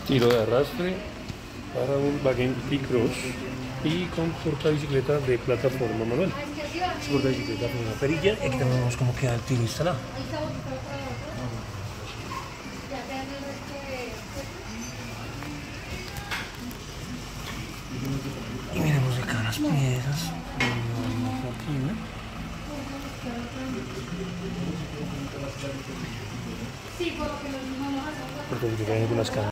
tiro de arrastre para un wagon T-Cross y con portabicicleta de plataforma manual. Portabicicleta con una perilla y aquí tenemos cómo queda el tiro instalado. Y miremos acá las piezas. Porque hay algunas cajas.